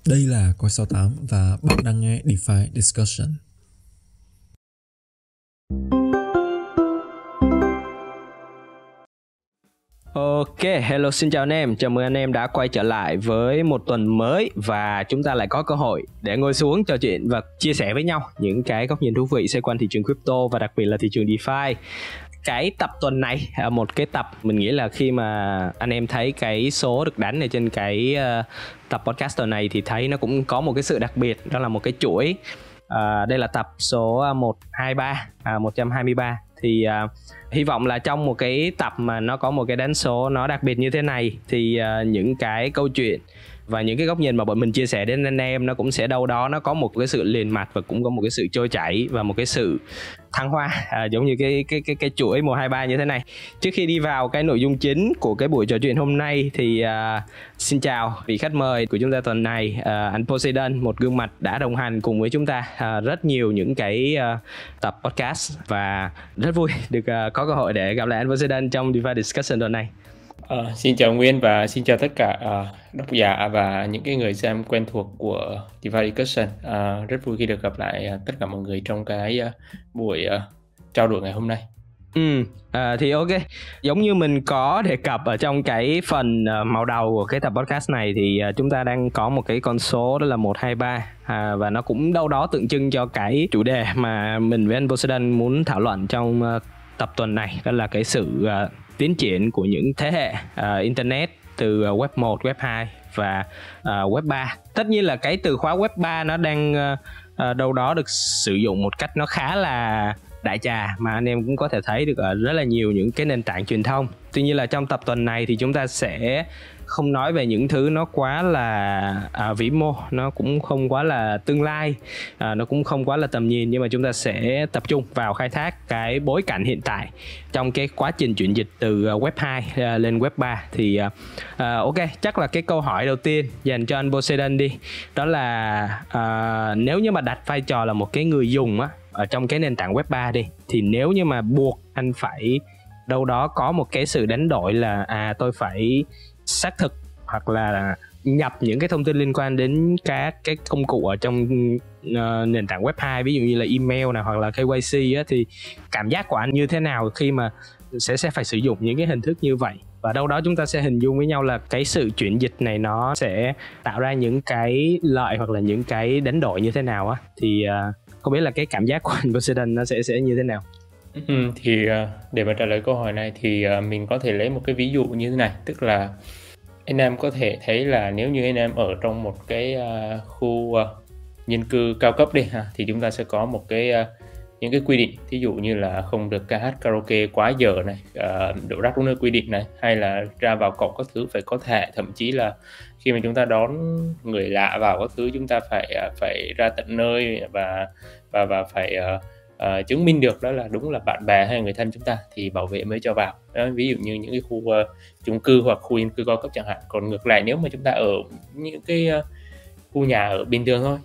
Đây là Coi 68 và bạn đang nghe DeFi Discussion. Ok, hello, xin chào anh em. Chào mừng anh em đã quay trở lại với một tuần mới và chúng ta lại có cơ hội để ngồi xuống trò chuyện và chia sẻ với nhau những cái góc nhìn thú vị xoay quanh thị trường crypto và đặc biệt là thị trường DeFi. Cái tập tuần này, một cái tập mình nghĩ là khi mà anh em thấy cái số được đánh ở trên cái tập podcast tuần này thì thấy nó cũng có một cái sự đặc biệt, đó là một cái chuỗi. Đây là tập số 123 thì hy vọng là trong một cái tập mà nó có một cái đánh số nó đặc biệt như thế này thì những cái câu chuyện và những cái góc nhìn mà bọn mình chia sẻ đến anh em nó cũng sẽ đâu đó nó có một cái sự liền mạch và cũng có một cái sự trôi chảy và một cái sự thăng hoa, giống như cái chuỗi 123 như thế này. Trước khi đi vào cái nội dung chính của cái buổi trò chuyện hôm nay thì xin chào vị khách mời của chúng ta tuần này, anh Poseidon, một gương mặt đã đồng hành cùng với chúng ta rất nhiều những cái tập podcast và rất vui được có cơ hội để gặp lại anh Poseidon trong DeFi Discussion tuần này. Xin chào Nguyên và xin chào tất cả độc giả và những cái người xem quen thuộc của DeFi Discussion. Rất vui khi được gặp lại tất cả mọi người trong cái buổi trao đổi ngày hôm nay. Thì ok, giống như mình có đề cập ở trong cái phần màu đầu của cái tập podcast này thì chúng ta đang có một cái con số đó là 123 và nó cũng đâu đó tượng trưng cho cái chủ đề mà mình với anh Poseidon muốn thảo luận trong tập tuần này, đó là cái sự tiến triển của những thế hệ Internet từ Web 1, Web 2 và Web 3. Tất nhiên là cái từ khóa Web 3 nó đang đâu đó được sử dụng một cách nó khá là đại trà mà anh em cũng có thể thấy được ở rất là nhiều những cái nền tảng truyền thông. Tuy nhiên là trong tập tuần này thì chúng ta sẽ không nói về những thứ nó quá là vĩ mô, nó cũng không quá là tương lai, nó cũng không quá là tầm nhìn, nhưng mà chúng ta sẽ tập trung vào khai thác cái bối cảnh hiện tại trong cái quá trình chuyển dịch từ Web 2 lên Web 3. Thì ok, chắc là cái câu hỏi đầu tiên dành cho anh Poseidon đi, đó là nếu như mà đặt vai trò là một cái người dùng á ở trong cái nền tảng Web 3 đi, thì nếu như mà buộc anh phải đâu đó có một cái sự đánh đổi là tôi phải xác thực hoặc là nhập những cái thông tin liên quan đến các cái công cụ ở trong nền tảng Web 2, ví dụ như là email này hoặc là KYC á, thì cảm giác của anh như thế nào khi mà sẽ phải sử dụng những cái hình thức như vậy? Và đâu đó chúng ta sẽ hình dung với nhau là cái sự chuyển dịch này nó sẽ tạo ra những cái lợi hoặc là những cái đánh đổi như thế nào á, thì không biết là cái cảm giác của anh Poseidon nó sẽ như thế nào? Thì để mà trả lời câu hỏi này thì mình có thể lấy một cái ví dụ như thế này, tức là anh em có thể thấy là nếu như anh em ở trong một cái khu dân cư cao cấp đi thì chúng ta sẽ có một cái những cái quy định, ví dụ như là không được ca hát karaoke quá giờ này, đổ rác đúng nơi quy định này, hay là ra vào cổng các thứ phải có thẻ, thậm chí là khi mà chúng ta đón người lạ vào các thứ chúng ta phải ra tận nơi và phải chứng minh được đó là đúng là bạn bè hay người thân chúng ta thì bảo vệ mới cho vào đó, ví dụ như những cái khu chung cư hoặc khu dân cư cao cấp chẳng hạn. Còn ngược lại, nếu mà chúng ta ở những cái khu nhà ở bình thường thôi,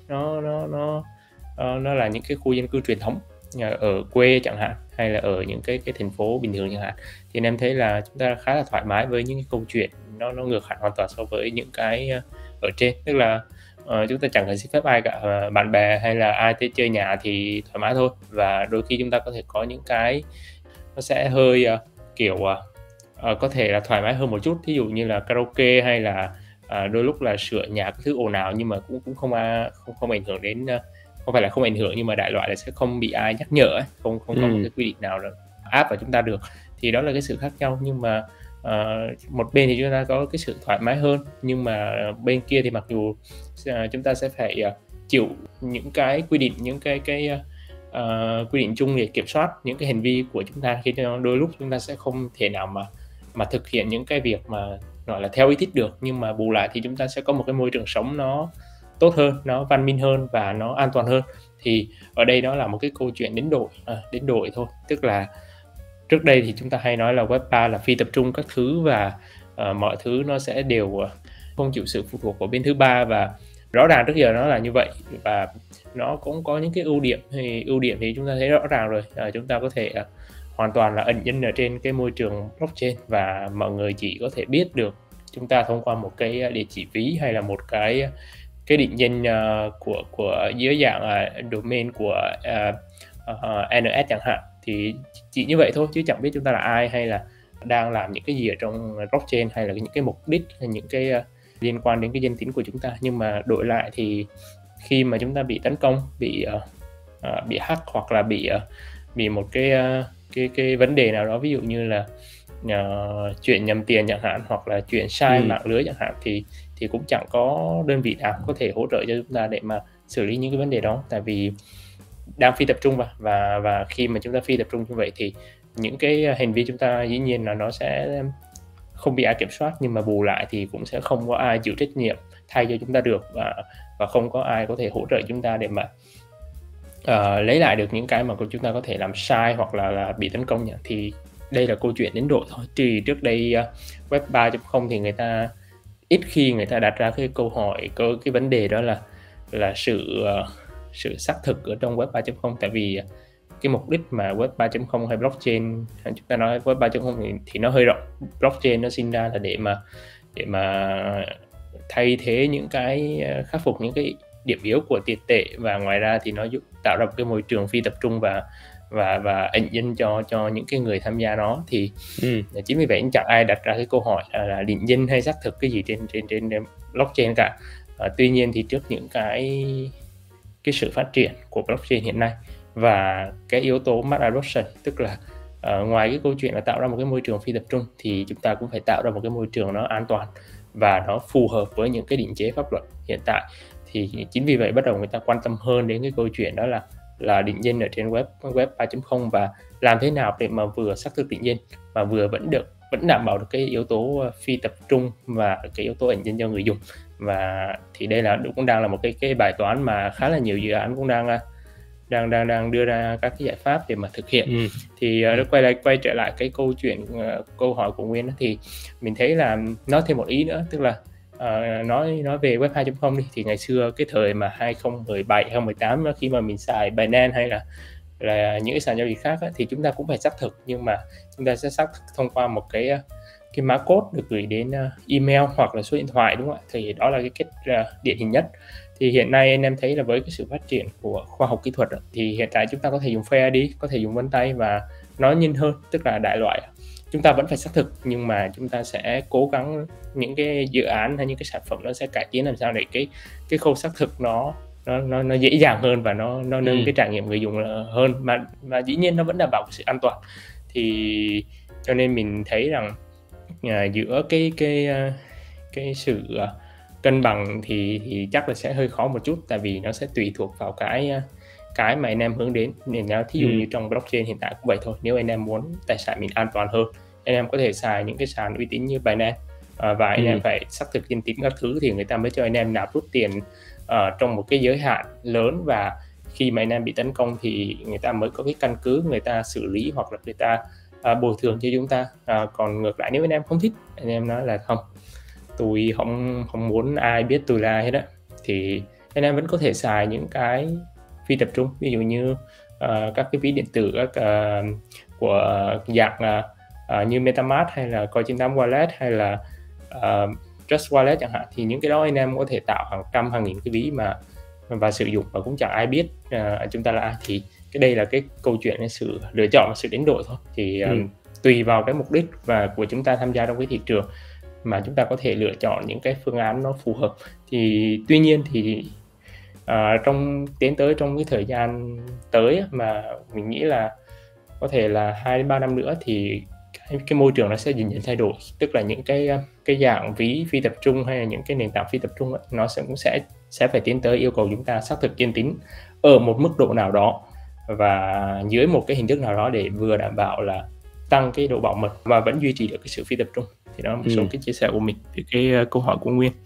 nó là những cái khu dân cư truyền thống ở quê chẳng hạn, hay là ở những cái thành phố bình thường chẳng hạn, thì anh em thấy là chúng ta khá là thoải mái với những cái câu chuyện nó ngược hẳn hoàn toàn so với những cái ở trên. Tức là chúng ta chẳng cần xin phép ai cả, bạn bè hay là ai tới chơi nhà thì thoải mái thôi. Và đôi khi chúng ta có thể có những cái nó sẽ hơi kiểu có thể là thoải mái hơn một chút, ví dụ như là karaoke hay là đôi lúc là sửa nhà các thứ ồn ào, nhưng mà cũng không ảnh hưởng đến, không phải là không ảnh hưởng nhưng mà đại loại là sẽ không bị ai nhắc nhở ấy, không có một cái quy định nào là áp vào chúng ta được. Thì đó là cái sự khác nhau. Nhưng mà một bên thì chúng ta có cái sự thoải mái hơn, nhưng mà bên kia thì mặc dù chúng ta sẽ phải chịu những cái quy định, những cái quy định chung để kiểm soát những cái hành vi của chúng ta, khi đôi lúc chúng ta sẽ không thể nào mà thực hiện những cái việc mà gọi là theo ý thích được, nhưng mà bù lại thì chúng ta sẽ có một cái môi trường sống nó tốt hơn, nó văn minh hơn và nó an toàn hơn. Thì ở đây đó là một cái câu chuyện đến đổi thôi. Tức là trước đây thì chúng ta hay nói là Web 3 là phi tập trung các thứ và mọi thứ nó sẽ đều không chịu sự phụ thuộc của bên thứ ba, và rõ ràng trước giờ nó là như vậy và nó cũng có những cái ưu điểm thì chúng ta thấy rõ ràng rồi. Chúng ta có thể hoàn toàn là ẩn danh ở trên cái môi trường blockchain và mọi người chỉ có thể biết được chúng ta thông qua một cái địa chỉ ví hay là một cái cái định danh của dưới dạng domain của NS chẳng hạn, thì chỉ như vậy thôi chứ chẳng biết chúng ta là ai hay là đang làm những cái gì ở trong blockchain, hay là những cái mục đích hay những cái liên quan đến cái danh tính của chúng ta. Nhưng mà đổi lại thì khi mà chúng ta bị tấn công, bị hack hoặc là bị một cái vấn đề nào đó, ví dụ như là chuyển nhầm tiền chẳng hạn, hoặc là chuyển sai mạng lưới chẳng hạn, thì cũng chẳng có đơn vị nào có thể hỗ trợ cho chúng ta để mà xử lý những cái vấn đề đó, tại vì đang phi tập trung và khi mà chúng ta phi tập trung như vậy thì những cái hành vi chúng ta dĩ nhiên là nó sẽ không bị ai kiểm soát, nhưng mà bù lại thì cũng sẽ không có ai chịu trách nhiệm thay cho chúng ta được, và không có ai có thể hỗ trợ chúng ta để mà lấy lại được những cái mà chúng ta có thể làm sai hoặc là bị tấn công nhỉ. Thì đây là câu chuyện đến độ thôi. Thì trước đây web 3.0 thì người ta ít khi người ta đặt ra cái câu hỏi, cái vấn đề đó là sự xác thực ở trong web 3.0, tại vì cái mục đích mà web 3.0 hay blockchain, chúng ta nói web 3.0 thì nó hơi rộng. Blockchain nó sinh ra là để mà thay thế những cái, khắc phục những cái điểm yếu của tiền tệ, và ngoài ra thì nó giúp tạo ra một cái môi trường phi tập trung và ẩn danh cho những cái người tham gia nó. Thì chính vì vậy chẳng ai đặt ra cái câu hỏi là định danh hay xác thực cái gì trên blockchain cả. Tuy nhiên thì trước những cái sự phát triển của blockchain hiện nay và cái yếu tố smart adoption, tức là ngoài cái câu chuyện là tạo ra một cái môi trường phi tập trung thì chúng ta cũng phải tạo ra một cái môi trường nó an toàn và nó phù hợp với những cái định chế pháp luật hiện tại. Thì chính vì vậy bắt đầu người ta quan tâm hơn đến cái câu chuyện đó là định danh ở trên web 3.0 và làm thế nào để mà vừa xác thực định danh mà vừa vẫn đảm bảo được cái yếu tố phi tập trung và cái yếu tố ẩn danh cho người dùng. Và thì đây cũng đang là một cái bài toán mà khá là nhiều dự án cũng đang đưa ra các cái giải pháp để mà thực hiện. Thì quay trở lại cái câu hỏi của Nguyên, thì mình thấy là nói thêm một ý nữa, tức là nói về web 2.0 đi, thì ngày xưa cái thời mà 2017 2018 khi mà mình xài Binance hay là những cái sàn giao dịch khác thì chúng ta cũng phải xác thực, nhưng mà chúng ta sẽ xác thực thông qua một cái mã code được gửi đến email hoặc là số điện thoại, đúng không ạ? Thì đó là cái cách điển hình nhất. Thì hiện nay anh em thấy là với cái sự phát triển của khoa học kỹ thuật thì hiện tại chúng ta có thể dùng Face ID, có thể dùng vân tay và nó nhanh hơn, tức là đại loại chúng ta vẫn phải xác thực, nhưng mà chúng ta sẽ cố gắng những cái dự án hay những cái sản phẩm nó sẽ cải tiến làm sao để cái khâu xác thực nó dễ dàng hơn và nó nâng cái trải nghiệm người dùng hơn, mà dĩ nhiên nó vẫn đảm bảo sự an toàn. Thì cho nên mình thấy rằng giữa cái sự cân bằng thì chắc là sẽ hơi khó một chút, tại vì nó sẽ tùy thuộc vào cái mà anh em hướng đến. Nên thí dụ như trong blockchain hiện tại cũng vậy thôi, nếu anh em muốn tài sản mình an toàn hơn, anh em có thể xài những cái sàn uy tín như Binance và anh em phải xác thực danh tính các thứ thì người ta mới cho anh em nạp rút tiền trong một cái giới hạn lớn, và khi mà anh em bị tấn công thì người ta mới có cái căn cứ người ta xử lý hoặc là người ta bồi thường cho chúng ta. Còn ngược lại nếu anh em không thích, anh em nói là không, tôi không muốn ai biết tôi là ai hết á, thì anh em vẫn có thể xài những cái phi tập trung, ví dụ như các cái ví điện tử của dạng như MetaMask hay là Coin98 Wallet hay là Trust Wallet chẳng hạn. Thì những cái đó anh em có thể tạo hàng trăm hàng nghìn cái ví và sử dụng và cũng chẳng ai biết chúng ta là ai. Thì cái đây là cái câu chuyện là sự lựa chọn và sự đánh đổi thôi. Thì tùy vào cái mục đích và của chúng ta tham gia trong cái thị trường mà chúng ta có thể lựa chọn những cái phương án nó phù hợp. Thì tuy nhiên thì tiến tới trong cái thời gian tới mà mình nghĩ là có thể là 2 đến 3 năm nữa thì cái môi trường nó sẽ dần dần thay đổi, tức là những cái dạng ví phi tập trung hay là những cái nền tảng phi tập trung ấy, nó cũng sẽ phải tiến tới yêu cầu chúng ta xác thực danh tính ở một mức độ nào đó và dưới một cái hình thức nào đó để vừa đảm bảo là tăng cái độ bảo mật và vẫn duy trì được cái sự phi tập trung. Thì đó là một số cái chia sẻ của mình về cái câu hỏi của Nguyên.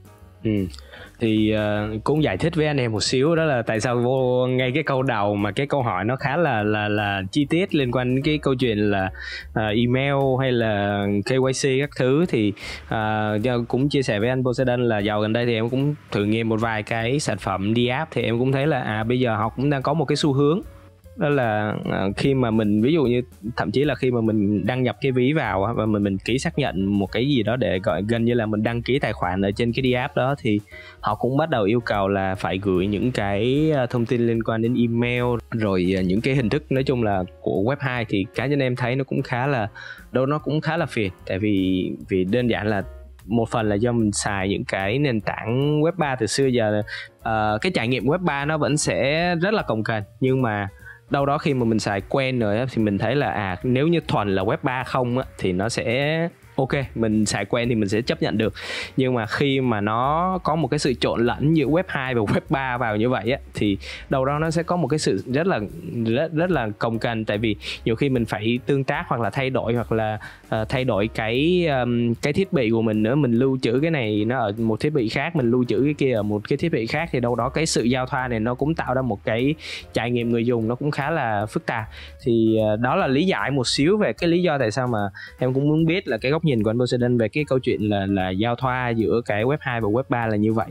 Thì cũng giải thích với anh em một xíu, đó là tại sao vô ngay cái câu đầu mà cái câu hỏi nó khá là chi tiết liên quan đến cái câu chuyện là email hay là KYC các thứ. Thì cũng chia sẻ với anh Poseidon là dạo gần đây thì em cũng thử nghiệm một vài cái sản phẩm DApp, thì em cũng thấy là bây giờ họ cũng đang có một cái xu hướng đó là khi mà mình ví dụ như thậm chí là khi mà mình đăng nhập cái ví vào và mình ký xác nhận một cái gì đó để gọi gần như là mình đăng ký tài khoản ở trên cái D-app đó, thì họ cũng bắt đầu yêu cầu là phải gửi những cái thông tin liên quan đến email, rồi những cái hình thức nói chung là của web 2 thì cá nhân em thấy nó cũng khá là phiền. Tại vì đơn giản là một phần là do mình xài những cái nền tảng web 3 từ xưa giờ, cái trải nghiệm web 3 nó vẫn sẽ rất là cồng kềnh, nhưng mà đâu đó khi mà mình xài quen rồi á, thì mình thấy là nếu như thuần là web 3 không á, thì nó sẽ ok, mình xài quen thì mình sẽ chấp nhận được. Nhưng mà khi mà nó có một cái sự trộn lẫn giữa web 2 và web 3 vào như vậy á, thì đâu đó nó sẽ có một cái sự rất là cồng kềnh. Tại vì nhiều khi mình phải tương tác hoặc là thay đổi cái thiết bị của mình nữa. Mình lưu trữ cái này nó ở một thiết bị khác, mình lưu trữ cái kia ở một cái thiết bị khác, thì đâu đó cái sự giao thoa này nó cũng tạo ra một cái trải nghiệm người dùng nó cũng khá là phức tạp. Thì đó là lý giải một xíu về cái lý do tại sao mà em cũng muốn biết là cái góc nhìn của anh Poseidon về cái câu chuyện là giao thoa giữa cái web 2 và web 3 là như vậy.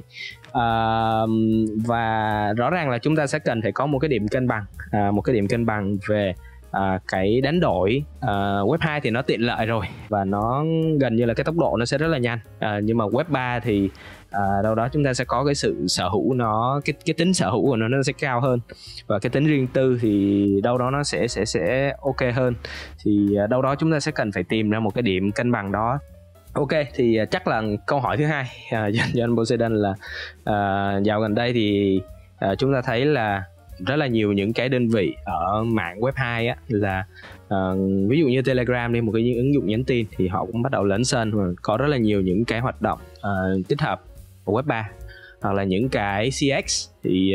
Và rõ ràng là chúng ta sẽ cần phải có một cái điểm cân bằng về cái đánh đổi. Web 2 thì nó tiện lợi rồi và nó gần như là cái tốc độ nó sẽ rất là nhanh, nhưng mà web 3 thì đâu đó chúng ta sẽ có cái sự sở hữu nó, cái tính sở hữu của nó sẽ cao hơn, và cái tính riêng tư thì đâu đó nó sẽ ok hơn. Thì đâu đó chúng ta sẽ cần phải tìm ra một cái điểm cân bằng đó. Ok, thì chắc là câu hỏi thứ hai dành cho anh Poseidon là dạo gần đây thì chúng ta thấy là rất là nhiều những cái đơn vị ở mạng web 2 á, là ví dụ như Telegram đi, một cái ứng dụng nhắn tin, thì họ cũng bắt đầu lấn sân và có rất là nhiều những cái hoạt động tích hợp của web 3, hoặc là những cái CX. Thì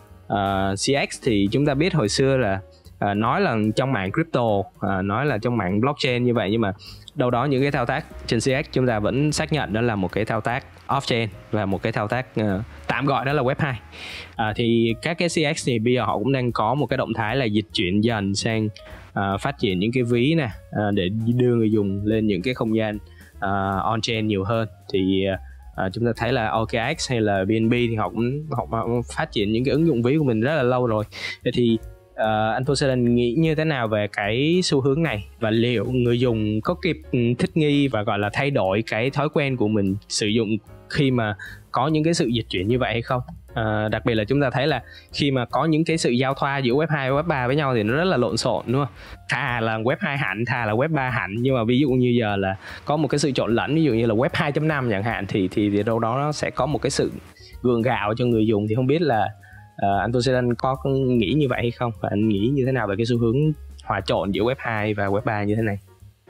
CX thì chúng ta biết hồi xưa là nói là trong mạng crypto, nói là trong mạng blockchain như vậy, nhưng mà đâu đó những cái thao tác trên CX chúng ta vẫn xác nhận đó là một cái thao tác off-chain và một cái thao tác tạm gọi đó là web 2. Thì các cái CX thì bây giờ họ cũng đang có một cái động thái là dịch chuyển dần sang phát triển những cái ví nè, để đưa người dùng lên những cái không gian on-chain nhiều hơn. Thì chúng ta thấy là OKX hay là BNB thì họ cũng phát triển những cái ứng dụng ví của mình rất là lâu rồi. Thì anh Poseidon nghĩ như thế nào về cái xu hướng này, và liệu người dùng có kịp thích nghi và gọi là thay đổi cái thói quen của mình sử dụng khi mà có những cái sự dịch chuyển như vậy hay không? Đặc biệt là chúng ta thấy là khi mà có những cái sự giao thoa giữa web 2 và web 3 với nhau thì nó rất là lộn xộn, đúng không? Thà là web 2 hẳn, thà là web 3 hẳn, nhưng mà ví dụ như giờ là có một cái sự trộn lẫn, ví dụ như là web 2.5 chẳng hạn, thì đâu đó nó sẽ có một cái sự gượng gạo cho người dùng. Thì không biết là anh Poseidon có nghĩ như vậy hay không, và anh nghĩ như thế nào về cái xu hướng hòa trộn giữa web 2 và web 3 như thế này?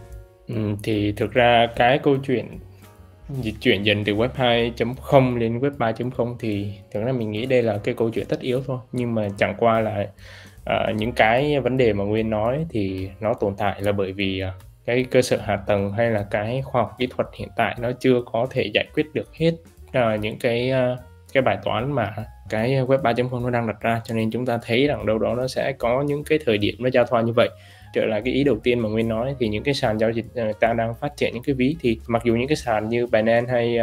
Thì thực ra cái câu chuyện dịch chuyển dần từ web 2.0 lên web 3.0 thì thực ra mình nghĩ đây là cái câu chuyện tất yếu thôi. Nhưng mà chẳng qua là những cái vấn đề mà Nguyên nói thì nó tồn tại là bởi vì cái cơ sở hạ tầng hay là cái khoa học kỹ thuật hiện tại nó chưa có thể giải quyết được hết những cái bài toán mà cái web 3.0 nó đang đặt ra. Cho nên chúng ta thấy rằng đâu đó nó sẽ có những cái thời điểm nó giao thoa như vậy. Trở lại cái ý đầu tiên mà Nguyên nói, thì những cái sàn giao dịch người ta đang phát triển những cái ví, thì mặc dù những cái sàn như Binance hay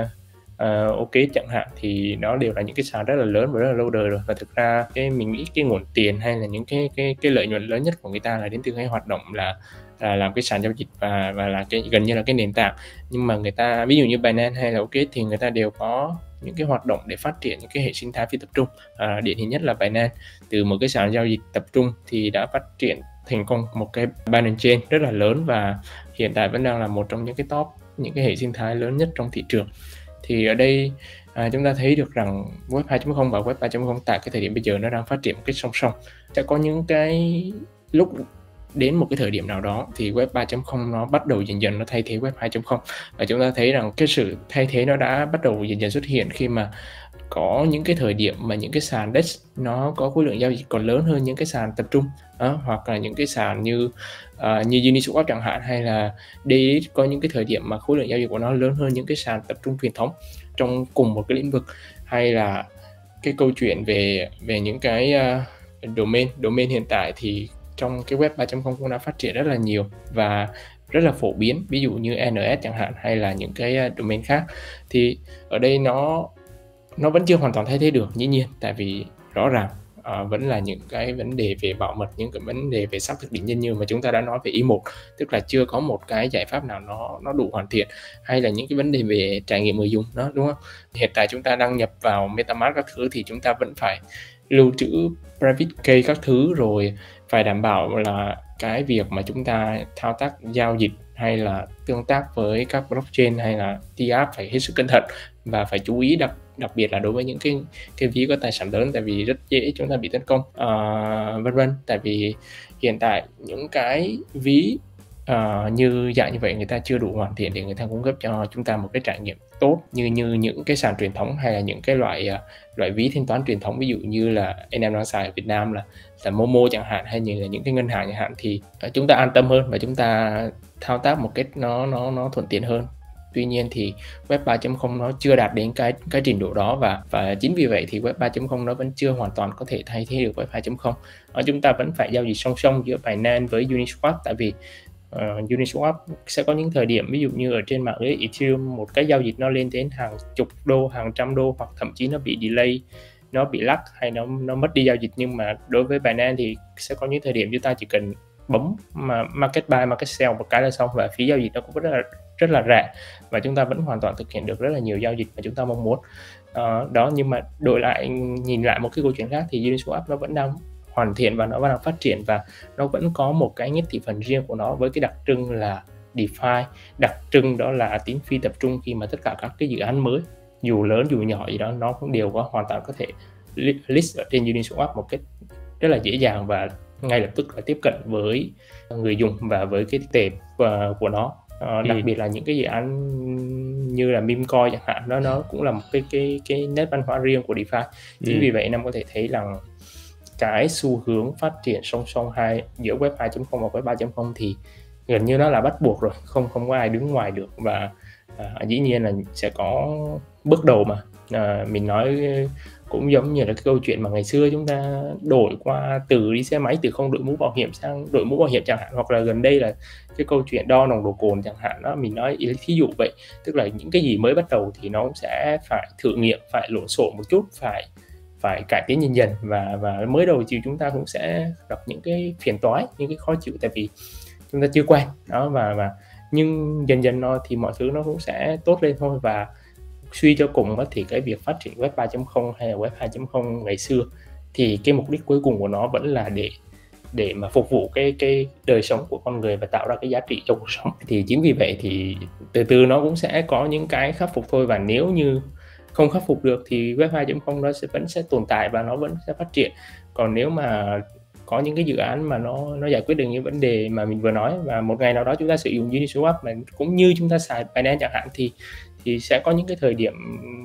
OK chẳng hạn thì nó đều là những cái sàn rất là lớn và rất là lâu đời rồi, và thực ra mình nghĩ cái nguồn tiền hay là những cái lợi nhuận lớn nhất của người ta là đến từ cái hoạt động là làm cái sàn giao dịch và là cái gần như là cái nền tảng. Nhưng mà người ta ví dụ như Binance hay là OK thì người ta đều có những cái hoạt động để phát triển những cái hệ sinh thái phi tập trung. Điển hình nhất là Binance, từ một cái sàn giao dịch tập trung thì đã phát triển thành công một cái Binance Chain rất là lớn, và hiện tại vẫn đang là một trong những cái top, những cái hệ sinh thái lớn nhất trong thị trường. Thì ở đây chúng ta thấy được rằng web 2.0 và web 3.0 tại cái thời điểm bây giờ nó đang phát triển một cách song song. Sẽ có những cái lúc đến một cái thời điểm nào đó thì web 3.0 nó bắt đầu dần dần nó thay thế web 2.0, và chúng ta thấy rằng cái sự thay thế nó đã bắt đầu dần dần xuất hiện khi mà có những cái thời điểm mà những cái sàn DEX nó có khối lượng giao dịch còn lớn hơn những cái sàn tập trung, hoặc là những cái sàn như Uniswap chẳng hạn, hay là DEX có những cái thời điểm mà khối lượng giao dịch của nó lớn hơn những cái sàn tập trung truyền thống trong cùng một cái lĩnh vực. Hay là cái câu chuyện về những cái domain hiện tại thì trong cái web 3.0 cũng đã phát triển rất là nhiều và rất là phổ biến, ví dụ như NS chẳng hạn, hay là những cái domain khác. Thì ở đây nó vẫn chưa hoàn toàn thay thế được, dĩ nhiên, tại vì rõ ràng vẫn là những cái vấn đề về bảo mật, những cái vấn đề về xác thực định danh như mà chúng ta đã nói về ý 1, tức là chưa có một cái giải pháp nào nó đủ hoàn thiện, hay là những cái vấn đề về trải nghiệm người dùng đó, đúng không? Hiện tại chúng ta đăng nhập vào MetaMask các thứ thì chúng ta vẫn phải lưu trữ private key các thứ, rồi phải đảm bảo là cái việc mà chúng ta thao tác giao dịch hay là tương tác với các blockchain hay là TApp phải hết sức cẩn thận và phải chú ý, đặc biệt là đối với những cái ví có tài sản lớn, tại vì rất dễ chúng ta bị tấn công, vân vân. Tại vì hiện tại những cái ví như dạng như vậy người ta chưa đủ hoàn thiện để người ta cung cấp cho chúng ta một cái trải nghiệm tốt như những cái sàn truyền thống hay là những cái loại ví thanh toán truyền thống, ví dụ như là anh em đang xài ở Việt Nam là Momo chẳng hạn, hay như là những cái ngân hàng chẳng hạn, thì chúng ta an tâm hơn và chúng ta thao tác một cách nó thuận tiện hơn. Tuy nhiên thì web 3.0 nó chưa đạt đến cái trình độ đó, và chính vì vậy thì web 3.0 nó vẫn chưa hoàn toàn có thể thay thế được web 2.0. Chúng ta vẫn phải giao dịch song song giữa Binance với Uniswap, tại vì Uniswap sẽ có những thời điểm ví dụ như ở trên mạng lưới Ethereum một cái giao dịch nó lên đến hàng chục đô, hàng trăm đô, hoặc thậm chí nó bị delay, nó bị lag hay nó mất đi giao dịch. Nhưng mà đối với Binance thì sẽ có những thời điểm chúng ta chỉ cần bấm mà market buy, market sell một cái là xong, và phí giao dịch nó cũng rất là rẻ, và chúng ta vẫn hoàn toàn thực hiện được rất là nhiều giao dịch mà chúng ta mong muốn. Đó, nhưng mà nhìn lại một cái câu chuyện khác thì Uniswap nó vẫn đang hoàn thiện và nó vẫn đang phát triển, và nó vẫn có một cái nhất thị phần riêng của nó với cái đặc trưng là DeFi, đặc trưng đó là tính phi tập trung, khi mà tất cả các cái dự án mới dù lớn dù nhỏ gì đó nó cũng đều hoàn toàn có thể list ở trên Uniswap một cách rất là dễ dàng và ngay lập tức là tiếp cận với người dùng và với cái tệp của nó. Đặc biệt là những cái dự án như là meme coin chẳng hạn, nó cũng là một cái nét văn hóa riêng của DeFi. Chính vì vậy Nam có thể thấy rằng cái xu hướng phát triển song song giữa web 2.0 và web 3.0 thì gần như nó là bắt buộc rồi, không có ai đứng ngoài được. Và dĩ nhiên là sẽ có bước đầu mà mình nói cũng giống như là cái câu chuyện mà ngày xưa chúng ta đổi qua từ đi xe máy từ không đội mũ bảo hiểm sang đội mũ bảo hiểm chẳng hạn, hoặc là gần đây là cái câu chuyện đo nồng độ cồn chẳng hạn đó, mình nói thí dụ vậy. Tức là những cái gì mới bắt đầu thì nó cũng sẽ phải thử nghiệm, phải lộn xộn một chút, phải cải tiến dần dần, và mới đầu thì chúng ta cũng sẽ gặp những cái phiền toái, những cái khó chịu, tại vì chúng ta chưa quen đó, và nhưng dần dần thì mọi thứ nó cũng sẽ tốt lên thôi. Và suy cho cùng thì cái việc phát triển web 3.0 hay là web 2.0 ngày xưa thì cái mục đích cuối cùng của nó vẫn là để mà phục vụ cái đời sống của con người và tạo ra cái giá trị trong cuộc sống. Thì chính vì vậy thì từ từ nó cũng sẽ có những cái khắc phục thôi, và nếu như không khắc phục được thì web 2.0 nó vẫn sẽ tồn tại và nó vẫn sẽ phát triển. Còn nếu mà có những cái dự án mà nó giải quyết được những vấn đề mà mình vừa nói, và một ngày nào đó chúng ta sử dụng Uniswap mà cũng như chúng ta xài Binance chẳng hạn, thì sẽ có những cái thời điểm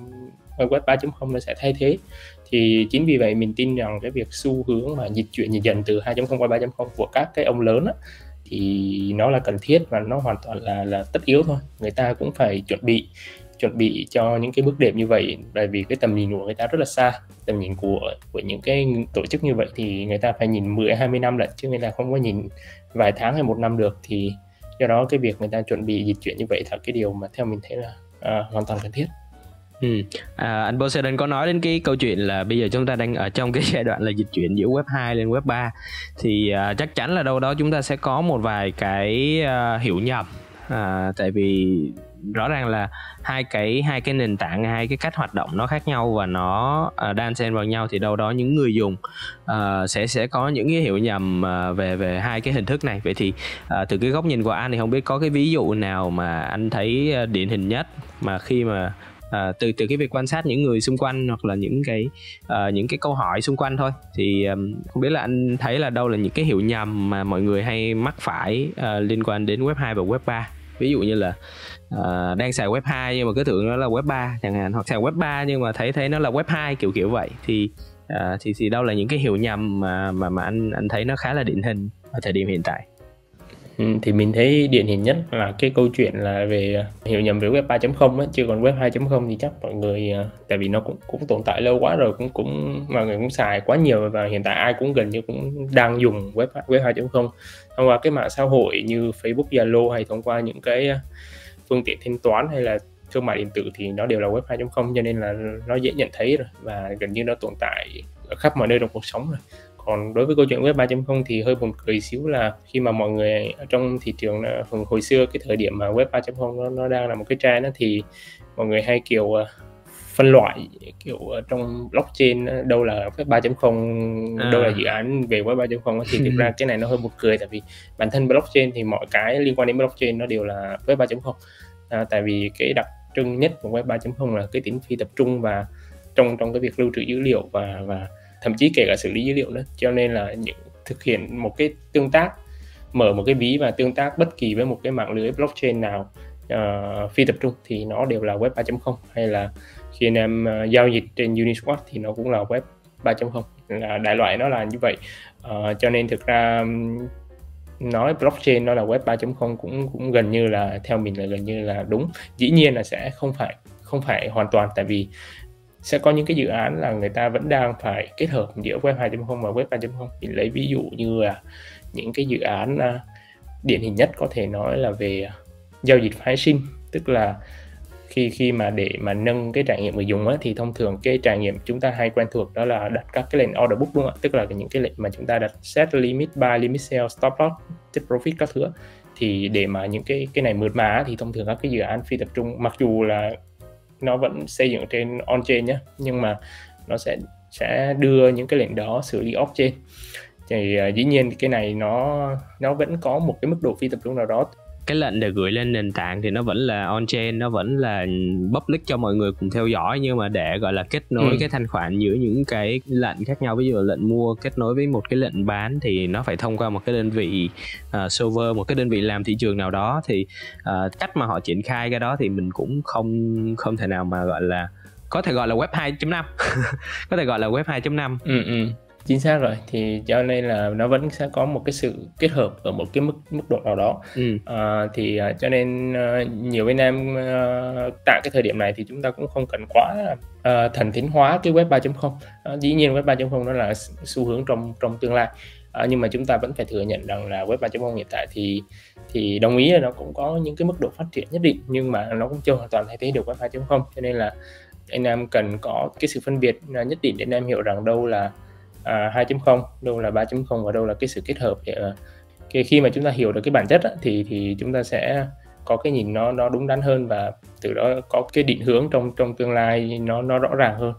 web 3.0 nó sẽ thay thế. Thì chính vì vậy mình tin rằng cái việc xu hướng mà dịch chuyển dần từ 2.0 qua 3.0 của các cái ông lớn á, thì nó là cần thiết và nó hoàn toàn là tất yếu thôi. Người ta cũng phải chuẩn bị cho những cái bước đệm như vậy, bởi vì cái tầm nhìn của người ta rất là xa. Tầm nhìn của những cái tổ chức như vậy thì người ta phải nhìn 10-20 năm lận, chứ người ta không có nhìn vài tháng hay một năm được. Thì do đó cái việc người ta chuẩn bị dịch chuyển như vậy là cái điều mà theo mình thấy là hoàn toàn cần thiết. Anh Poseidon có nói đến cái câu chuyện là bây giờ chúng ta đang ở trong cái giai đoạn là dịch chuyển giữa web 2 lên web 3, thì chắc chắn là đâu đó chúng ta sẽ có một vài cái hiểu nhầm, tại vì rõ ràng là hai cái nền tảng, hai cái cách hoạt động nó khác nhau và nó đan xen vào nhau, thì đâu đó những người dùng sẽ có những cái hiểu nhầm về hai cái hình thức này. Vậy thì từ cái góc nhìn của anh thì không biết có cái ví dụ nào mà anh thấy điển hình nhất mà khi mà từ cái việc quan sát những người xung quanh, hoặc là những cái câu hỏi xung quanh thôi, thì không biết là anh thấy là đâu là những cái hiểu nhầm mà mọi người hay mắc phải liên quan đến web 2 và web 3. Ví dụ như là đang xài web 2 nhưng mà cứ tưởng nó là web 3 chẳng hạn, hoặc xài web 3 nhưng mà thấy nó là web 2, kiểu vậy. Thì đâu là những cái hiểu nhầm mà anh thấy nó khá là điển hình ở thời điểm hiện tại? Thì mình thấy điển hình nhất là cái câu chuyện là về hiểu nhầm về web 3.0 á, chứ còn web 2.0 thì chắc mọi người, tại vì nó cũng tồn tại lâu quá rồi, cũng mọi người cũng xài quá nhiều, và hiện tại ai cũng gần như cũng đang dùng web 2.0 thông qua cái mạng xã hội như Facebook, Zalo, hay thông qua những cái phương tiện thanh toán hay là thương mại điện tử, thì nó đều là web 2.0, cho nên là nó dễ nhận thấy rồi, và gần như nó tồn tại ở khắp mọi nơi trong cuộc sống rồi. Còn đối với câu chuyện web 3.0 thì hơi buồn cười xíu là khi mà mọi người ở trong thị trường hồi xưa, cái thời điểm mà web 3.0 nó đang là một cái trend đó, thì mọi người hay kiểu phân loại kiểu trong blockchain đâu là web 3.0, đâu là dự án về web 3.0 thì thực ra cái này nó hơi buồn cười, tại vì bản thân blockchain thì mọi cái liên quan đến blockchain nó đều là web 3.0. Tại vì cái đặc trưng nhất của web 3.0 là cái tính phi tập trung và trong cái việc lưu trữ dữ liệu và thậm chí kể cả xử lý dữ liệu nữa. Cho nên là thực hiện một cái tương tác, mở một cái ví và tương tác bất kỳ với một cái mạng lưới blockchain nào phi tập trung thì nó đều là web 3.0. Hay là khi anh em giao dịch trên Uniswap thì nó cũng là web 3.0, là đại loại nó là như vậy. Cho nên thực ra nói blockchain nó là web 3.0 cũng gần như là, theo mình là gần như là đúng. Dĩ nhiên là sẽ không phải hoàn toàn, tại vì sẽ có những cái dự án là người ta vẫn đang phải kết hợp giữa web 2.0 và web 3.0. Mình lấy ví dụ như là những cái dự án điển hình nhất có thể nói là về giao dịch phái sinh, tức là khi mà để mà nâng cái trải nghiệm người dùng á, thì thông thường cái trải nghiệm chúng ta hay quen thuộc đó là đặt các cái lệnh order book, đúng không ạ? Tức là những cái lệnh mà chúng ta đặt set limit buy, limit sell, stop loss, take profit các thứ. Thì để mà những cái này mượt mà thì thông thường các cái dự án phi tập trung, mặc dù là nó vẫn xây dựng trên on-chain nhé, nhưng mà nó sẽ đưa những cái lệnh đó xử lý off-chain. Thì dĩ nhiên cái này nó vẫn có một cái mức độ phi tập trung nào đó. Cái lệnh để gửi lên nền tảng thì nó vẫn là on-chain, nó vẫn là public cho mọi người cùng theo dõi, nhưng mà để gọi là kết nối cái thanh khoản giữa những cái lệnh khác nhau, ví dụ là lệnh mua kết nối với một cái lệnh bán thì nó phải thông qua một cái đơn vị server, một cái đơn vị làm thị trường nào đó. Thì cách mà họ triển khai cái đó thì mình cũng không thể nào mà gọi là, có thể gọi là web 2.5 có thể gọi là web 2.5. Chính xác rồi, thì cho nên là nó vẫn sẽ có một cái sự kết hợp ở một cái mức độ nào đó. Thì cho nên nhiều anh em tại cái thời điểm này thì chúng ta cũng không cần quá thần thánh hóa cái web 3.0. Dĩ nhiên web 3.0 nó là xu hướng trong tương lai, nhưng mà chúng ta vẫn phải thừa nhận rằng là web 3.0 hiện tại thì đồng ý là nó cũng có những cái mức độ phát triển nhất định, nhưng mà nó cũng chưa hoàn toàn thay thế được web 2.0. Cho nên là anh em cần có cái sự phân biệt nhất định để anh em hiểu rằng đâu là 2.0, đâu là 3.0 và đâu là cái sự kết hợp. Để khi mà chúng ta hiểu được cái bản chất á, thì chúng ta sẽ có cái nhìn nó đúng đắn hơn, và từ đó có cái định hướng trong tương lai nó rõ ràng hơn.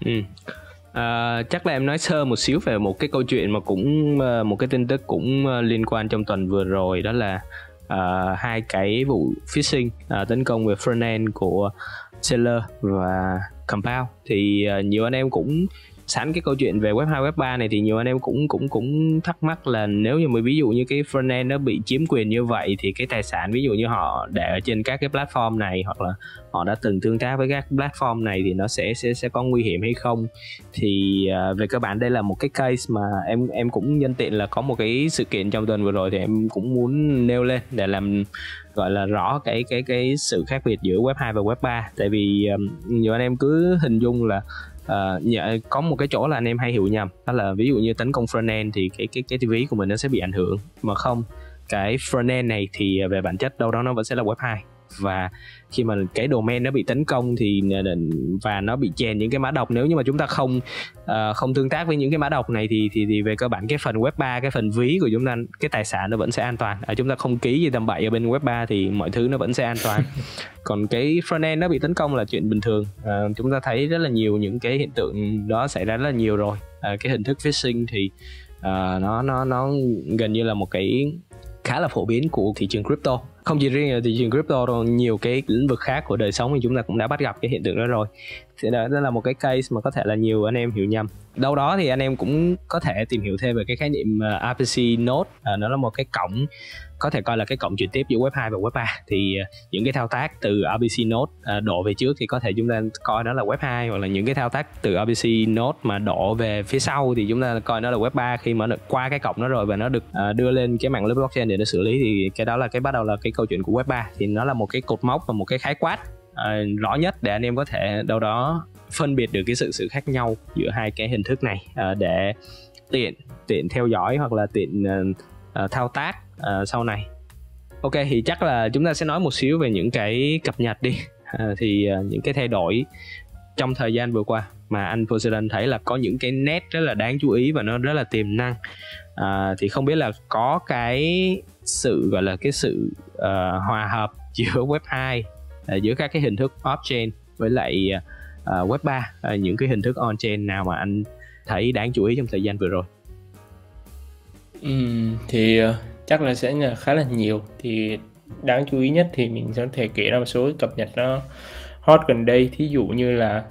Chắc là em nói sơ một xíu về một cái câu chuyện mà cũng một cái tin tức cũng liên quan trong tuần vừa rồi, đó là hai cái vụ phishing tấn công về frontend của Seller và Compound. Thì nhiều anh em cũng sẵn cái câu chuyện về web 2, web 3 này thì nhiều anh em cũng thắc mắc là nếu như ví dụ như cái frontend nó bị chiếm quyền như vậy thì cái tài sản ví dụ như họ để ở trên các cái platform này, hoặc là họ đã từng tương tác với các platform này thì nó sẽ có nguy hiểm hay không. Thì về cơ bản đây là một cái case mà em cũng nhân tiện là có một cái sự kiện trong tuần vừa rồi thì em cũng muốn nêu lên để làm gọi là rõ cái sự khác biệt giữa web 2 và web 3. Tại vì nhiều anh em cứ hình dung là có một cái chỗ là anh em hay hiểu nhầm, đó là ví dụ như tấn công frontend thì cái ví của mình nó sẽ bị ảnh hưởng, mà không, cái frontend này thì về bản chất đâu đó nó vẫn sẽ là web 2. Và khi mà cái domain nó bị tấn công thì và nó bị chèn những cái mã độc, nếu như mà chúng ta không tương tác với những cái mã độc này thì về cơ bản cái phần web 3, cái phần ví của chúng ta, cái tài sản nó vẫn sẽ an toàn. Chúng ta không ký gì tầm bậy ở bên web 3 thì mọi thứ nó vẫn sẽ an toàn. Còn cái frontend nó bị tấn công là chuyện bình thường. Chúng ta thấy rất là nhiều những cái hiện tượng đó xảy ra rất là nhiều rồi. Cái hình thức phishing thì nó gần như là một cái khá là phổ biến của thị trường crypto. Không chỉ riêng là thị trường crypto đâu, nhiều cái lĩnh vực khác của đời sống thì chúng ta cũng đã bắt gặp cái hiện tượng đó rồi. Thì đó là một cái case mà có thể là nhiều anh em hiểu nhầm. Đâu đó thì anh em cũng có thể tìm hiểu thêm về cái khái niệm RPC node. Nó là một cái cổng, có thể coi là cái cổng chuyển tiếp giữa web 2 và web 3. Thì những cái thao tác từ RPC node đổ về trước thì có thể chúng ta coi nó là web 2, hoặc là những cái thao tác từ RPC node mà đổ về phía sau thì chúng ta coi nó là web 3 khi mà nó qua cái cổng đó rồi và nó được đưa lên cái mạng lưới blockchain để nó xử lý. Thì cái đó là cái bắt đầu là cái câu chuyện của web 3. Thì nó là một cái cột mốc và một cái khái quát rõ nhất để anh em có thể đâu đó phân biệt được cái sự khác nhau giữa hai cái hình thức này, để tiện theo dõi hoặc là tiện thao tác sau này. Ok, thì chắc là chúng ta sẽ nói một xíu về những cái cập nhật đi. Thì những cái thay đổi trong thời gian vừa qua mà anh Poseidon thấy là có những cái nét rất là đáng chú ý và nó rất là tiềm năng. Thì không biết là có cái sự gọi là cái sự hòa hợp giữa Web 2, giữa các cái hình thức off-chain với lại Web 3, những cái hình thức on-chain nào mà anh thấy đáng chú ý trong thời gian vừa rồi? Thì chắc là sẽ là khá là nhiều. Thì đáng chú ý nhất thì mình có thể kể ra một số cập nhật nó hot gần đây. Thí dụ như là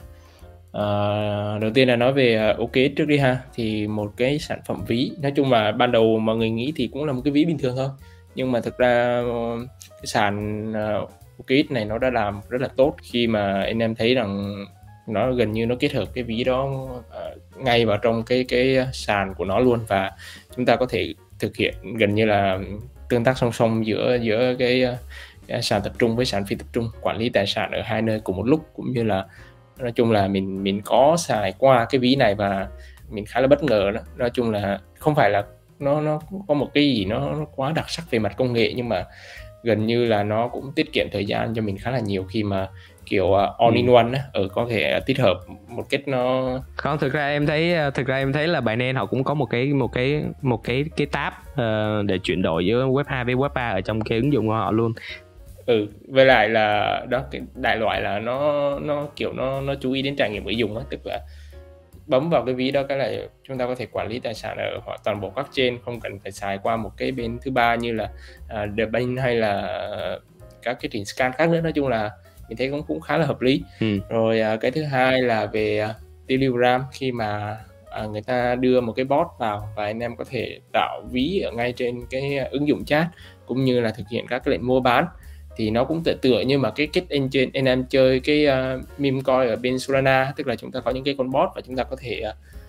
đầu tiên là nói về OKX trước đi ha. Thì một cái sản phẩm ví, nói chung là ban đầu mọi người nghĩ thì cũng là một cái ví bình thường thôi, nhưng mà thực ra cái sàn OKX này nó đã làm rất là tốt khi mà anh em thấy rằng nó gần như nó kết hợp cái ví đó ngay vào trong cái sàn của nó luôn, và chúng ta có thể thực hiện gần như là tương tác song song giữa cái sàn tập trung với sàn phi tập trung, quản lý tài sản ở hai nơi cùng một lúc. Cũng như là nói chung là mình có xài qua cái ví này và mình khá là bất ngờ đó. Nói chung là không phải là nó có một cái gì nó quá đặc sắc về mặt công nghệ, nhưng mà gần như là nó cũng tiết kiệm thời gian cho mình khá là nhiều khi mà kiểu all in one á, có thể tích hợp một cách nó không. Thực ra em thấy là Binance họ cũng có một cái tab để chuyển đổi giữa web 2 với web 3 ở trong cái ứng dụng của họ luôn. Với lại là đó, cái đại loại là nó kiểu nó chú ý đến trải nghiệm người dùng á, tức là bấm vào cái ví đó cái là chúng ta có thể quản lý tài sản ở toàn bộ các chain, không cần phải xài qua một cái bên thứ ba như là The Bank hay là các cái trình scan khác nữa. Nói chung là mình thấy cũng khá là hợp lý. Rồi cái thứ hai là về Telegram, khi mà người ta đưa một cái bot vào và anh em có thể tạo ví ở ngay trên cái ứng dụng chat cũng như là thực hiện các cái lệnh mua bán, thì nó cũng tựa như mà cái cách anh em chơi cái meme coin ở bên Solana, tức là chúng ta có những cái con bot và chúng ta có thể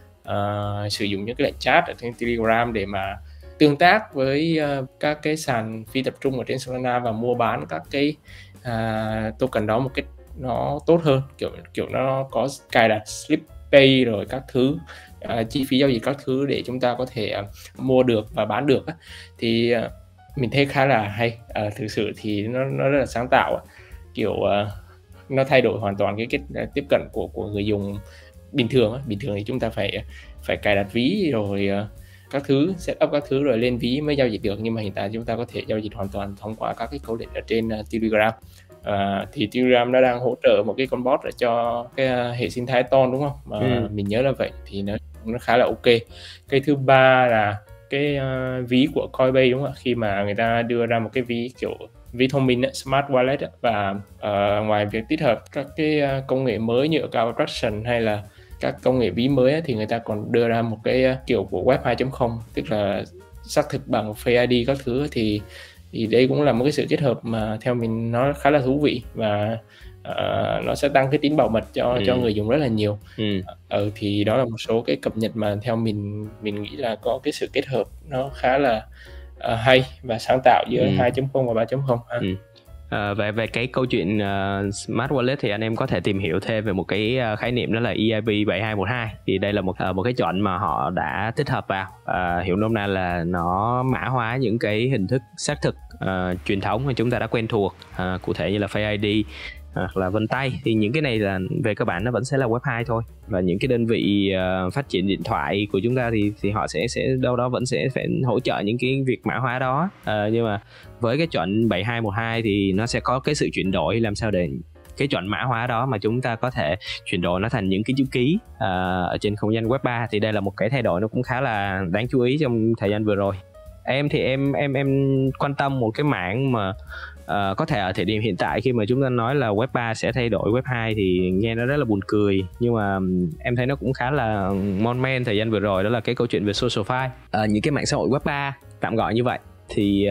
sử dụng những cái lệnh chat ở trên Telegram để mà tương tác với các cái sàn phi tập trung ở trên Solana và mua bán các cái token đó một cách nó tốt hơn, kiểu nó có cài đặt slip pay rồi các thứ, chi phí giao dịch các thứ để chúng ta có thể mua được và bán được. Thì mình thấy khá là hay. Thực sự thì nó rất là sáng tạo, kiểu nó thay đổi hoàn toàn cái cách tiếp cận của người dùng bình thường. Bình thường thì chúng ta phải cài đặt ví rồi các thứ, setup các thứ rồi lên ví mới giao dịch được, nhưng mà hiện tại chúng ta có thể giao dịch hoàn toàn thông qua các cái câu lệnh ở trên Telegram. Thì Telegram nó đang hỗ trợ một cái con bot để cho cái hệ sinh thái Ton, đúng không? Mình nhớ là vậy, thì nó khá là ok. Cái thứ ba là cái ví của Coinbase, đúng không ạ? Khi mà người ta đưa ra một cái ví kiểu ví thông minh, smart wallet, và ngoài việc tích hợp các cái công nghệ mới như Account Abstraction hay là các công nghệ ví mới thì người ta còn đưa ra một cái kiểu của web 2.0, tức là xác thực bằng Face ID các thứ. Thì đây cũng là một cái sự kết hợp mà theo mình nó khá là thú vị, và nó sẽ tăng cái tính bảo mật cho người dùng rất là nhiều. Thì đó là một số cái cập nhật mà theo mình nghĩ là có cái sự kết hợp nó khá là hay và sáng tạo giữa 2.0 và 3.0. Về cái câu chuyện Smart Wallet thì anh em có thể tìm hiểu thêm về một cái khái niệm đó là EIP 7212. Thì đây là một cái chọn mà họ đã tích hợp vào, hiểu nôm na là nó mã hóa những cái hình thức xác thực truyền thống mà chúng ta đã quen thuộc, cụ thể như là Face ID hoặc là vân tay. Thì những cái này là về cơ bản nó vẫn sẽ là web 2 thôi, và những cái đơn vị phát triển điện thoại của chúng ta thì họ sẽ đâu đó vẫn sẽ phải hỗ trợ những cái việc mã hóa đó. Nhưng mà với cái chuẩn 7212 thì nó sẽ có cái sự chuyển đổi làm sao để cái chuẩn mã hóa đó mà chúng ta có thể chuyển đổi nó thành những cái chữ ký ở trên không gian web 3. Thì đây là một cái thay đổi nó cũng khá là đáng chú ý trong thời gian vừa rồi. Em thì em quan tâm một cái mảng mà có thể ở thời điểm hiện tại khi mà chúng ta nói là web 3 sẽ thay đổi web 2 thì nghe nó rất là buồn cười, nhưng mà em thấy nó cũng khá là mon men thời gian vừa rồi, đó là cái câu chuyện về social file, những cái mạng xã hội web 3 tạm gọi như vậy. Thì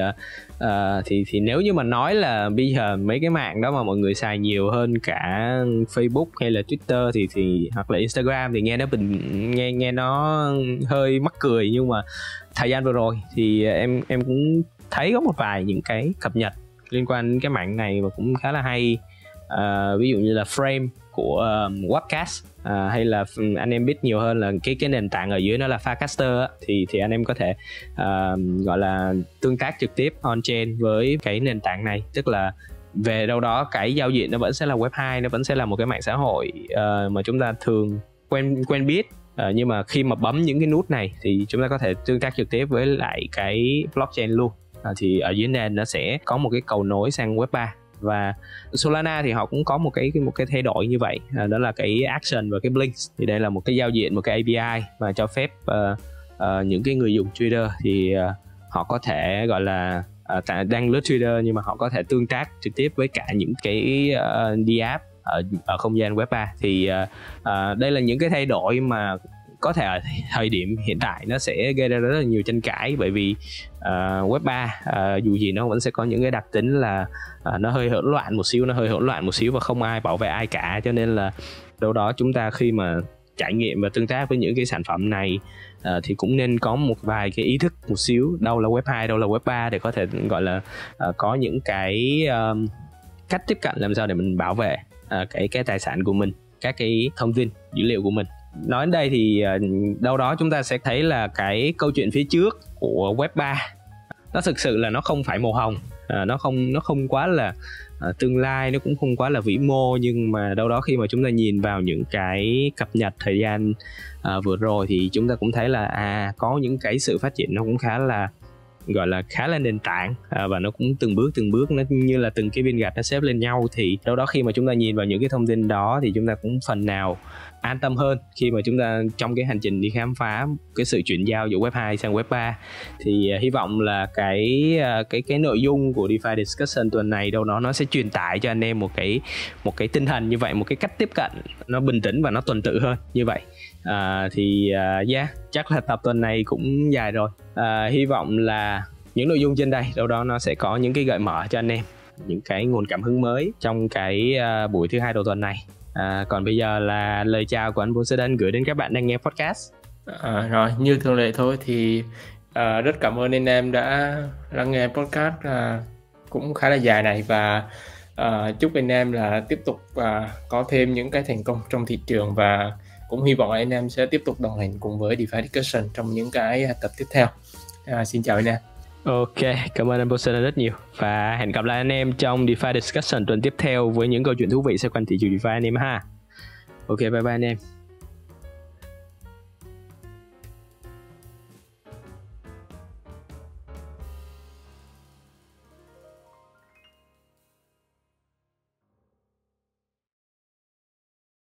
nếu như mà nói là bây giờ mấy cái mạng đó mà mọi người xài nhiều hơn cả Facebook hay là Twitter thì hoặc là Instagram thì nghe nó hơi mắc cười, nhưng mà thời gian vừa rồi thì em cũng thấy có một vài những cái cập nhật liên quan đến cái mạng này mà cũng khá là hay. Ví dụ như là Frame của Webcast, hay là anh em biết nhiều hơn là cái nền tảng ở dưới nó là Farcaster, thì anh em có thể gọi là tương tác trực tiếp on-chain với cái nền tảng này. Tức là về đâu đó cái giao diện nó vẫn sẽ là web 2, nó vẫn sẽ là một cái mạng xã hội mà chúng ta thường quen biết. Nhưng mà khi mà bấm những cái nút này thì chúng ta có thể tương tác trực tiếp với lại cái blockchain luôn. Thì ở dưới nền nó sẽ có một cái cầu nối sang web 3. Và Solana thì họ cũng có một cái thay đổi như vậy, đó là cái action và cái blinks. Thì đây là một cái giao diện, một cái API mà cho phép những cái người dùng Twitter thì họ có thể gọi là đang lướt Twitter nhưng mà họ có thể tương tác trực tiếp với cả những cái DApp ở không gian web 3. Thì đây là những cái thay đổi mà có thể ở thời điểm hiện tại nó sẽ gây ra rất là nhiều tranh cãi, bởi vì web 3 dù gì nó vẫn sẽ có những cái đặc tính là nó hơi hỗn loạn một xíu và không ai bảo vệ ai cả. Cho nên là đâu đó chúng ta khi mà trải nghiệm và tương tác với những cái sản phẩm này thì cũng nên có một vài cái ý thức một xíu, đâu là web 2, đâu là web 3, để có thể gọi là có những cái cách tiếp cận làm sao để mình bảo vệ cái tài sản của mình, các cái thông tin dữ liệu của mình. Nói đến đây thì đâu đó chúng ta sẽ thấy là cái câu chuyện phía trước của web 3 nó thực sự là nó không phải màu hồng, nó không quá là tương lai, nó cũng không quá là vĩ mô. Nhưng mà đâu đó khi mà chúng ta nhìn vào những cái cập nhật thời gian vừa rồi thì chúng ta cũng thấy là có những cái sự phát triển nó cũng khá là nền tảng, và nó cũng từng bước nó như là từng cái viên gạch nó xếp lên nhau. Thì đâu đó khi mà chúng ta nhìn vào những cái thông tin đó thì chúng ta cũng phần nào an tâm hơn khi mà chúng ta trong cái hành trình đi khám phá cái sự chuyển giao giữa web 2 sang web 3. Thì hy vọng là cái nội dung của DeFi Discussion tuần này đâu đó nó sẽ truyền tải cho anh em một cái tinh thần như vậy, một cái cách tiếp cận nó bình tĩnh và nó tuần tự hơn như vậy. Chắc là tập tuần này cũng dài rồi. Hy vọng là những nội dung trên đây đâu đó nó sẽ có những cái gợi mở cho anh em, những cái nguồn cảm hứng mới trong cái buổi thứ 2 đầu tuần này. Còn bây giờ là lời chào của anh Poseidon gửi đến các bạn đang nghe podcast. Rồi, như thường lệ thôi thì rất cảm ơn anh em đã lắng nghe podcast cũng khá là dài này, và chúc anh em là tiếp tục có thêm những cái thành công trong thị trường, và cũng hy vọng anh em sẽ tiếp tục đồng hành cùng với DeFi Discussion trong những cái tập tiếp theo. Xin chào anh em. Ok, cảm ơn anh Poseidon rất nhiều, và hẹn gặp lại anh em trong DeFi Discussion tuần tiếp theo với những câu chuyện thú vị xoay quanh thị trường DeFi anh em ha. Ok, bye bye anh em.